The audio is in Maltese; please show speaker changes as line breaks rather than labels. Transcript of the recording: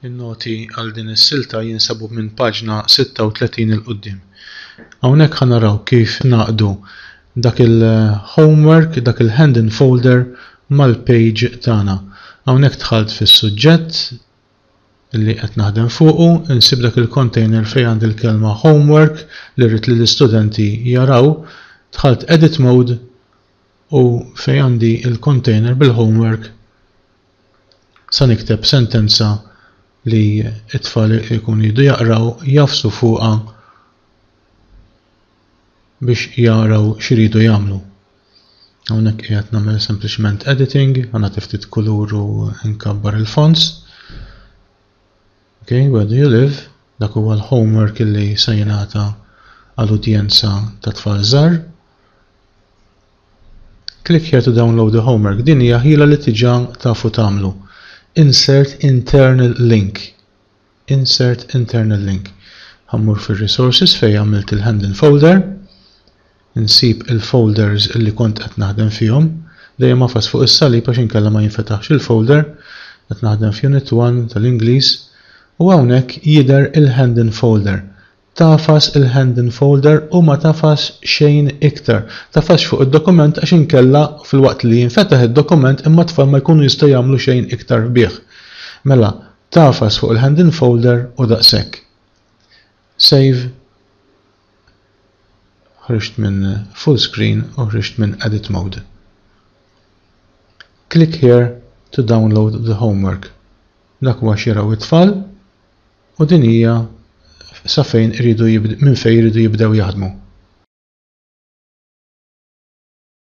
In-noti għal din is-silta jinsabu minn paġna 36 il quddiem. Hawnhekk ħanaraw kif naqdu dak il-homework, dak il-handout folder mal-page tagħna. Hawnhekk dħalt fis-suġġett li qed naħdem fuqu, insib dak il-container fejn għandi l-kelma homework li rrid li l-istudenti jaraw, dħalt edit mode u fejn għandi il-container bil-homework sa nikteb sentenza li it-tfal ikun jridu jaqraw jafsu fuqha biex jaraw x'iridu jagħmlu. Hawnhekk qiegħed nagħmel sempliċement editing, nagħti ftit kulur u nkabbar il-fonts. Okay, where do you live? Dak huwa l-homework li se jingħata għall-udjenza ta' tfal żgħar. Click here to download the homework. Din hija ħila li tiġà tafu tagħmlu. Insert internal link. Insert internal link. Ħammur fil-resources fejn għamilt il-handout folder. Insib il-folders li kont qed naħdem fihom. Dejjem għafas fuq is-salib għax inkella ma jinfetaħx il-folder. Qed naħdem f'Unit 1 tal-Ingliż u hawnhekk jidher il-handout folder. Tafas il-handout folder u ma tafas xejn iktar. Tafas fuq id-dokument għax inkella fil-waqt li jinfetaħ id-dokument imma tfal ma jkunu jistgħu jagħmlu xejn iktar bih. Mela, tafas fuq il-handout folder u daqshekk. Save. Ħriġt minn full screen u ħriġt minn edit mode. Click here to download the homework. Dak huwa xiraw it-tfal u din hija sa fejn minn fejn iridu jibdew jaħdmu.